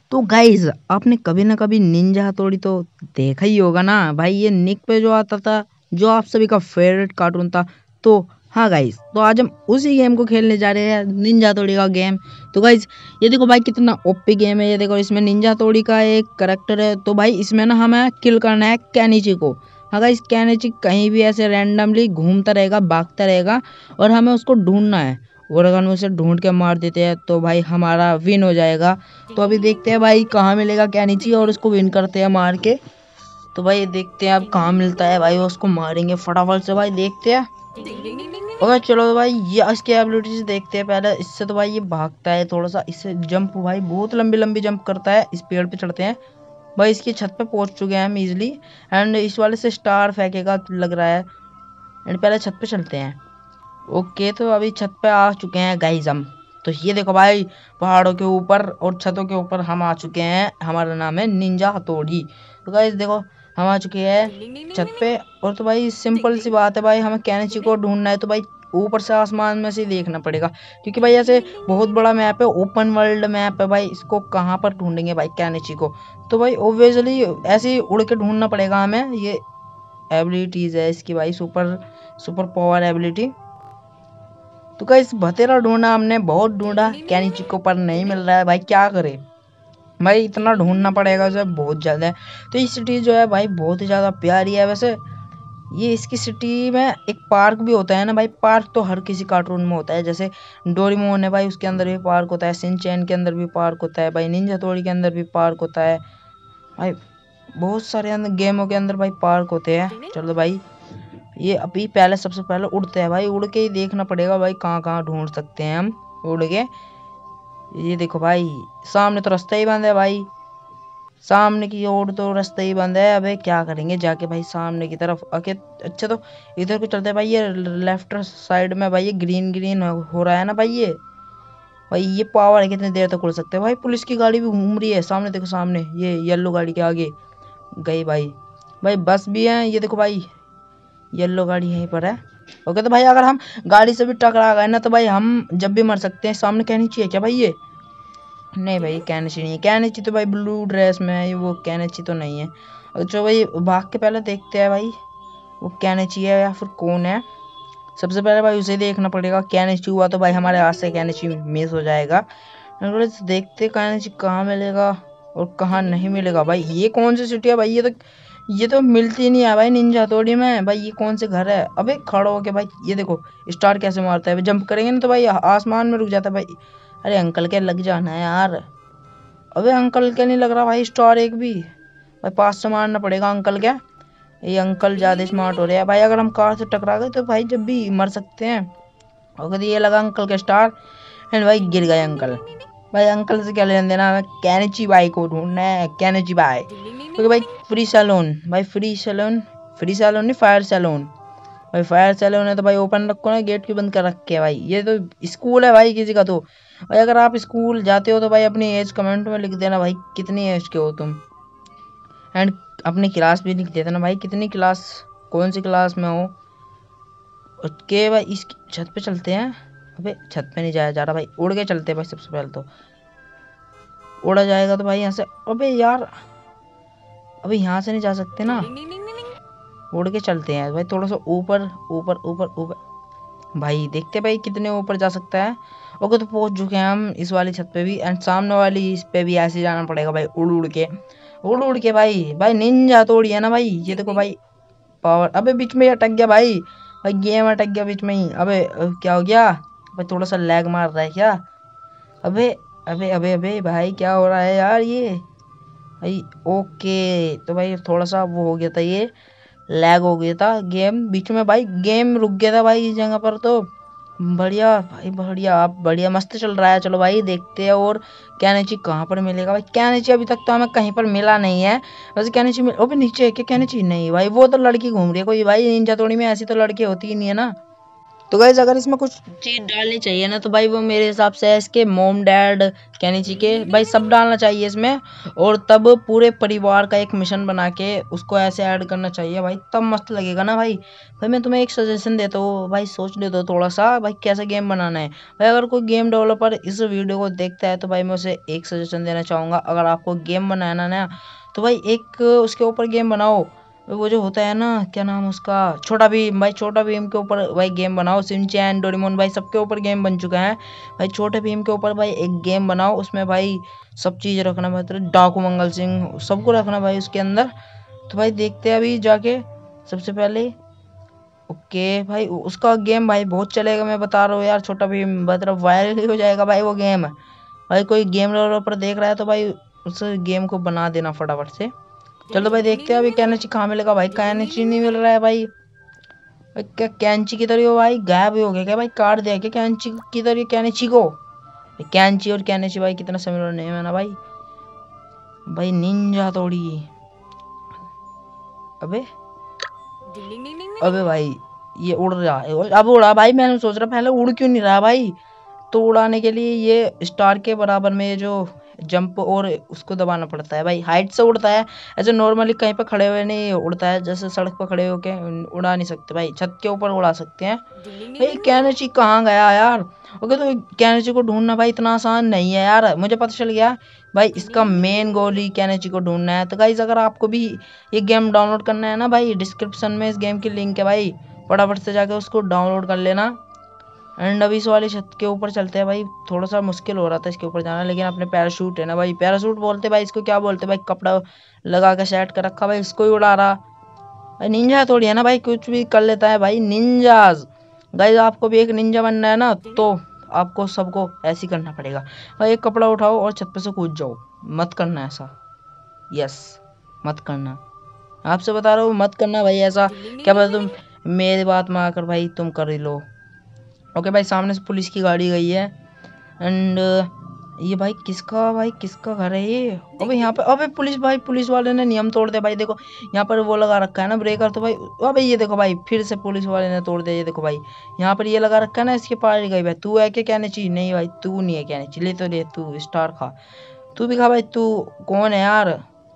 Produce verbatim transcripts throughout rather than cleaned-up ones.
तो गाइज आपने कभी ना कभी निंजा हथौड़ी तो देखा ही होगा ना भाई, ये निक पे जो आता था, जो आप सभी का फेवरेट कार्टून था। तो हाँ गाइज, तो आज हम उसी गेम को खेलने जा रहे हैं, निंजा हथौड़ी का गेम। तो गाइज ये देखो भाई कितना ओपी गेम है, ये देखो इसमें निंजा हथौड़ी का एक करेक्टर है। तो भाई इसमें ना हमें किल करना है केनिची को। हाँ गाइज, केनिची कहीं भी ऐसे रैंडमली घूमता रहेगा, भागता रहेगा और हमें उसको ढूंढना है। और अगर हम उसे ढूंढ के मार देते हैं तो भाई हमारा विन हो जाएगा। तो अभी देखते हैं भाई कहाँ मिलेगा केनिची और उसको विन करते हैं मार के। तो भाई देखते हैं अब कहाँ मिलता है भाई, उसको मारेंगे फटाफट से भाई, देखते हैं। ओके चलो भाई, ये इसकी एबिलिटी से देखते हैं पहले। इससे तो भाई ये भागता है थोड़ा सा, इससे जंप भाई बहुत लंबी लंबी जंप करता है। इस पेड़ पे चढ़ते हैं भाई, इसकी छत पे पहुंच चुके हैं हम इजिली। एंड इस वाले से स्टार फेंकेगा लग रहा है। एंड पहले छत पे चलते हैं। ओके तो अभी छत पे आ चुके हैं गाइस हम। तो ये देखो भाई, पहाड़ों के ऊपर और छतों के ऊपर हम आ चुके हैं। हमारा नाम है निंजा हथौड़ी। तो गाइस देखो हम आ चुके हैं छत पे। और तो भाई सिंपल सी बात है भाई, हमें केनिची को ढूंढना है। तो भाई ऊपर से आसमान में से देखना पड़ेगा, क्योंकि भाई ऐसे बहुत बड़ा मैप है, ओपन वर्ल्ड मैप है भाई। इसको कहाँ पर ढूंढेंगे भाई केनिची को? तो भाई ऑब्वियसली ऐसे ही उड़ के ढूंढना पड़ेगा हमें। ये एबिलिटीज है इसकी भाई, सुपर सुपर पावर एबिलिटी। तो गाइस बतेरा ढूंढा हमने, बहुत ढूंढा, केनिची को पर नहीं मिल रहा है भाई, क्या करे भाई, इतना ढूंढना पड़ेगा जो बहुत ज़्यादा है। तो ये सिटी जो है भाई बहुत ही ज़्यादा प्यारी है वैसे। ये इसकी सिटी में एक पार्क भी होता है ना भाई, पार्क तो हर किसी कार्टून में होता है। जैसे डोरेमोन है भाई, उसके अंदर भी पार्क होता है, शिनचैन के अंदर भी पार्क होता है भाई, निंजा हथौड़ी के अंदर भी पार्क होता है भाई। बहुत सारे अंदर गेमों के अंदर भाई पार्क होते हैं। चलो भाई ये अभी पहले सबसे पहले उड़ते हैं भाई, उड़ के ही देखना पड़ेगा भाई कहाँ कहाँ ढूंढ सकते हैं हम उड़ के। ये देखो भाई सामने तो रास्ता ही बंद है भाई, सामने की ओर तो रास्ता ही बंद है। अबे क्या करेंगे जाके भाई सामने की तरफ आके। अच्छा तो इधर को चलते हैं भाई, ये लेफ्ट साइड में भाई ये ग्रीन ग्रीन हो रहा है ना भाई। ये भाई ये पावर है, कितनी देर तक उड़ सकते हैं भाई। पुलिस की गाड़ी भी घूम रही है सामने, देखो सामने ये येलो गाड़ी के आगे गई भाई। भाई बस भी है, ये देखो भाई येलो गाड़ी यहीं पर है। ओके तो भाई अगर हम गाड़ी से भी टकरा गए ना तो भाई हम जब भी मर सकते हैं। सामने केनिची है क्या भाई? ये नहीं भाई केनिची नहीं है, केनिची तो भाई ब्लू ड्रेस में है, वो केनिची तो नहीं है। अच्छा भाई भाग के पहले देखते हैं भाई वो केनिची है या फिर कौन है। सबसे पहले भाई उसे देखना पड़ेगा, केनिची हुआ तो भाई हमारे हाथ से केनिची मिस हो जाएगा। देखते केनिची कहाँ मिलेगा और कहाँ नहीं मिलेगा भाई। ये कौन सी सिटी है भाई? ये तो ये तो मिलती नहीं है भाई निंजा हथौड़ी में भाई। ये कौन से घर है? अबे खड़ा हो के भाई ये देखो स्टार कैसे मारता है, जंप करेंगे ना तो भाई आसमान में रुक जाता है भाई। अरे अंकल के लग जाना है यार। अबे अंकल के नहीं लग रहा भाई स्टार एक भी भाई, पास से मारना पड़ेगा अंकल क्या। ये अंकल ज्यादा स्मार्ट हो रहे हैं भाई, अगर हम कार से टकरा गए तो भाई जब भी मर सकते हैं। अगर ये लगा अंकल के स्टार एंड भाई गिर गए अंकल। भाई अंकल से क्या लेना देना, हमें केनिची बाई को ढूंढना है, केनिची बाई। क्योंकि भाई फ्री सैलून भाई, फ्री सैलून, फ्री सैलून नहीं फायर सैलून भाई। फायर सैलून है तो भाई ओपन रखो ना, गेट क्यों बंद कर रखे है भाई? ये तो स्कूल है भाई किसी का। तो भाई अगर आप स्कूल जाते हो तो भाई अपनी एज कमेंट में लिख देना भाई, कितनी एज के हो तुम। एंड अपनी क्लास भी लिख देना भाई, कितनी क्लास, कौन सी क्लास में हो। ओके भाई इस छत पे चलते हैं। अबे छत पे नहीं जाया जा रहा भाई, उड़ के चलते हैं भाई। सबसे पहले तो उड़ा जाएगा तो भाई यहाँ से। अबे यार अबे यहाँ से नहीं जा सकते ना, उड़ के चलते हैं भाई थोड़ा सा ऊपर ऊपर ऊपर ऊपर। भाई देखते भाई कितने ऊपर जा सकता है। ओके तो पहुंच चुके हैं हम इस वाली छत पे भी, एंड सामने वाली इस पे भी ऐसे जाना पड़ेगा भाई, उड़ उड़ के उड़ उड़ के भाई। भाई निंजा हथौड़ी है ना भाई, ये देखो भाई पावर। अबे बीच में अटक गया भाई, भाई गेम अटक गया बीच में ही। अबे क्या हो गया भाई? थोड़ा सा लैग मार रहा है क्या? अबे अबे अबे अबे भाई क्या हो रहा है यार ये भाई? ओके तो भाई थोड़ा सा वो हो गया था, ये लैग हो गया था गेम बीच में भाई, गेम रुक गया था भाई इस जगह पर। तो बढ़िया भाई बढ़िया, आप बढ़िया मस्त चल रहा है। चलो भाई देखते हैं और केनिची कहाँ पर मिलेगा भाई। केनिची अभी तक तो हमें कहीं पर मिला नहीं है वैसे। केनिची मिल ओबे नीचे है क्या केनिची? नहीं भाई वो तो लड़की घूम रही है कोई भाई, निंजा हथौड़ी में ऐसी तो लड़की होती ही नहीं है ना। तो गाइस अगर इसमें कुछ चीज डालनी चाहिए ना तो भाई वो मेरे हिसाब से है इसके मॉम डैड केनिची के भाई सब डालना चाहिए इसमें। और तब पूरे परिवार का एक मिशन बना के उसको ऐसे ऐड करना चाहिए भाई, तब मस्त लगेगा ना भाई। भाई मैं तुम्हें एक सजेशन देता हूँ भाई, सोच ले दो थोड़ा सा भाई कैसा गेम बनाना है। भाई अगर कोई गेम डेवलपर इस वीडियो को देखता है तो भाई मैं उसे एक सजेशन देना चाहूँगा, अगर आपको गेम बनाना ना तो भाई एक उसके ऊपर गेम बनाओ। वो जो होता है ना, क्या नाम उसका, छोटा भीम। भाई छोटा भीम के ऊपर भाई गेम बनाओ। सिंचैन डोरेमोन भाई सबके ऊपर गेम बन चुका है। भाई छोटे भीम के ऊपर भाई एक गेम बनाओ, उसमें भाई सब चीज़ रखना, मतलब डाकू मंगल सिंह सबको रखना भाई उसके अंदर। तो भाई देखते हैं अभी जाके सबसे पहले। ओके भाई उसका गेम भाई बहुत चलेगा, मैं बता रहा हूँ यार। छोटा भीम मतलब वायरल ही हो जाएगा भाई वो गेम। भाई कोई गेम डेवलपर देख रहा है तो भाई उस गेम को बना देना फटाफट से। चलो भाई देखते हैं अभी कैनेची कहाँ मिलेगा। भाई कैनेची नहीं मिल रहा है भाई। भाई क्या कैंची की तरह भाई गायब ही हो गया क्या भाई? काट दिया क्या कैंची की तरह कैनेची को? कैंची और कैनेची भाई कितना सिमिलर नेम है ना भाई। भाई निंजा तोड़ी। अबे अबे भाई ये उड़ रहा है, अब उड़ा भाई। मैंने सोच रहा पहले उड़ क्यों नहीं रहा भाई। तो उड़ाने के लिए ये स्टार के बराबर में जो जंप और उसको दबाना पड़ता है भाई। हाइट से उड़ता है, ऐसे नॉर्मली कहीं पे खड़े हुए नहीं उड़ता है, जैसे सड़क पर खड़े होके उड़ा नहीं सकते भाई, छत के ऊपर उड़ा सकते हैं। भाई कैनेची कहाँ गया यार? ओके तो कैनेची को ढूंढना भाई इतना आसान नहीं है यार, मुझे पता चल गया भाई। इसका मेन गोल ही कैनेची को ढूंढना है। तो गाइस अगर आपको भी ये गेम डाउनलोड करना है ना भाई, डिस्क्रिप्शन में इस गेम की लिंक है भाई, फटाफट से जाके उसको डाउनलोड कर लेना। एंड अभी इस वाली छत के ऊपर चलते हैं भाई। थोड़ा सा मुश्किल हो रहा था इसके ऊपर जाना, लेकिन अपने पैराशूट है ना भाई, पैराशूट बोलते भाई इसको, क्या बोलते भाई, कपड़ा लगा के सेट कर रखा भाई, इसको ही उड़ा रहा भाई। निंजा थोड़ी है ना भाई, कुछ भी कर लेता है भाई निंजाज। गाइस आपको भी एक निंजा बनना है ना तो आपको सबको ऐसे ही करना पड़ेगा भाई। एक कपड़ा उठाओ और छत पे से कूद जाओ, मत करना ऐसा। यस मत करना, आपसे बता रहा हूँ मत करना भाई ऐसा। क्या पता तुम मेरी बात में आकर भाई तुम कर ही लो। ओके भाई सामने से पुलिस की गाड़ी गई है। एंड ये भाई किसका भाई किसका घर है ये? अबे यहाँ पे अबे पुलिस भाई, पुलिस वाले ने नियम तोड़ दिया भाई। देखो यहाँ पर वो लगा रखा है ना ब्रेकर, तो भाई अबे ये देखो भाई फिर से पुलिस वाले ने तोड़ दिया। ये देखो भाई यहाँ पर ये लगा रखा है ना, इसके पार गई भाई। तू है क्या कहने चाहिए? नहीं भाई तू नहीं है कहने चाहिए, ले तो ले तू स्टार खा, तू भी खा भाई। तू कौन है यार?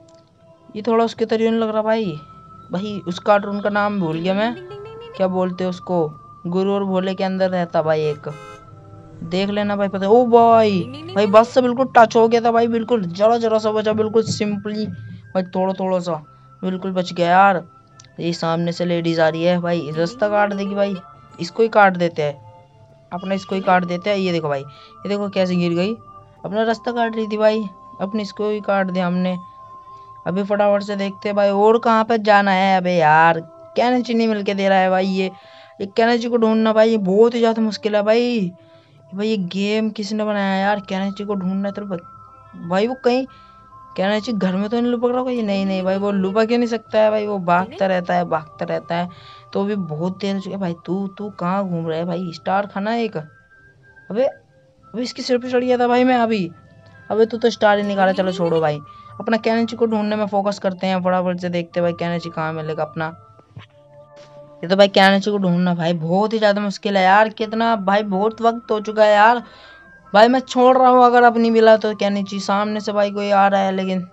ये थोड़ा उसके तरीके नहीं लग रहा भाई। भाई उस कार्टून का नाम भूल गया मैं, क्या बोलते उसको, गुरु और भोले के अंदर रहता भाई एक, देख लेना भाई पता। ओ भाई भाई बस से बिल्कुल टच हो गया था भाई, बिल्कुल जरा जरा सा बचा, बिल्कुल सिंपली भाई, थोड़ा थोड़ा सा बिल्कुल बच गया यार। ये सामने से लेडीज आ रही है भाई, रास्ता काट देगी भाई। इसको ही काट देते हैं अपना, इसको ही काट देते हैं। ये देखो भाई, ये देखो कैसे गिर गई, अपना रास्ता काट रही थी भाई, अपने इसको ही काट दिया हमने। अभी फटाफट से देखते हैं भाई और कहाँ पर जाना है। अबे यार कैनेची नहीं मिल के दे रहा है भाई। ये ये कैनेची को ढूंढना भाई ये बहुत ही ज्यादा मुश्किल है भाई। भाई ये गेम किसने बनाया यार? कैनेची को ढूंढना है तो भाई वो कहीं कैनेची घर में तो नहीं लुपक रहा भाई। नहीं नहीं भाई वो लुपक ही नहीं सकता है भाई, वो भागता रहता है भागता रहता है। तो अभी बहुत देर हो चुकी है भाई। तू तू कहाँ घूम रहा है भाई? स्टार खाना एक। अबे अबे इसकी सिर पे चढ़ गया था भाई मैं अभी। अबे तू तो स्टार ही नहीं खा रहा। चलो छोड़ो भाई, अपना कैनेची को ढूंढने में फोकस करते हैं, फटाफट से देखते हैं भाई कैनेची कहाँ मिलेगा अपना। ये तो भाई कैनेची को ढूंढना भाई बहुत ही ज्यादा मुश्किल है यार। कितना भाई बहुत वक्त हो चुका है यार भाई, मैं छोड़ रहा हूँ अगर अब नहीं मिला तो कैनेची। सामने से भाई कोई आ रहा है लेकिन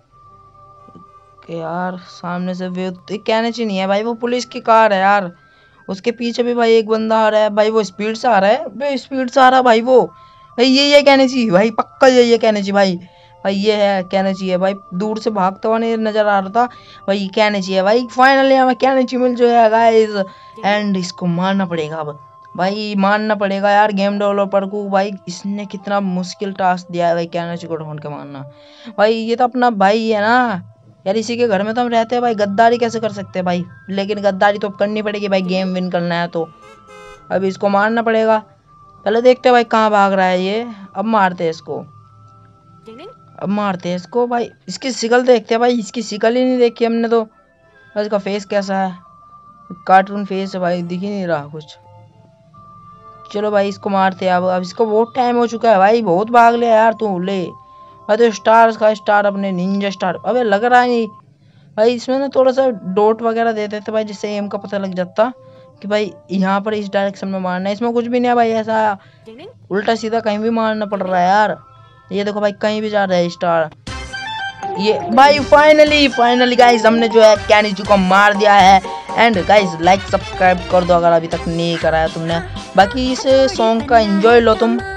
यार सामने से भी कैनेची नहीं है भाई, वो पुलिस की कार है यार। उसके पीछे भी भाई एक बंदा आ रहा है भाई, वो स्पीड से आ रहा है भाई, स्पीड से आ रहा है भाई वो। भाई ये ये कैनेची भाई, पक्का ये ये कैनेची भाई। भाई ये है कैनेची है भाई, दूर से भागता हुआ नहीं नजर आ रहा था भाई। कैनेची है भाई, फाइनली हमें कैनेची मिल जो है गाइस। एंड इसको मारना पड़ेगा अब भाई, मानना पड़ेगा यार गेम डेवलपर को भाई, इसने कितना मुश्किल टास्क दिया है भाई कैनेची को ढूंढ के मारना। भाई ये तो अपना भाई है ना यार, इसी के घर में तो हम रहते हैं भाई, गद्दारी कैसे कर सकते हैं भाई? लेकिन गद्दारी तो करनी पड़ेगी भाई, गेम विन करना है तो अब इसको मारना पड़ेगा। पहले देखते हैं भाई कहाँ भाग रहा है ये, अब मारते हैं इसको, अब मारते हैं इसको भाई। इसकी शिकल देखते हैं भाई, इसकी शिकल ही नहीं देखी हमने तो। इसका फेस कैसा है? कार्टून फेस है भाई, दिख ही नहीं रहा कुछ। चलो भाई इसको मारते हैं अब। अब इसको बहुत टाइम हो चुका है भाई, बहुत भाग लिया यार तू। ले भाई तो स्टार का स्टार अपने निंजा स्टार, अबे लग रहा है नहीं भाई। इसमें ना थोड़ा सा डॉट वगैरह दे देते भाई, जिससे एम का पता लग जाता। कि भाई यहाँ पर इस डायरेक्शन में मारना है। इसमें कुछ भी नहीं है भाई, ऐसा उल्टा सीधा कहीं भी मारना पड़ रहा है यार। ये देखो भाई कहीं भी जा रहा है स्टार। ये भाई फाइनली फाइनली गाइस हमने जो है कैनिचू को मार दिया है। एंड गाइस लाइक सब्सक्राइब कर दो अगर अभी तक नहीं करा है तुमने। बाकी इस सॉन्ग का एंजॉय लो तुम।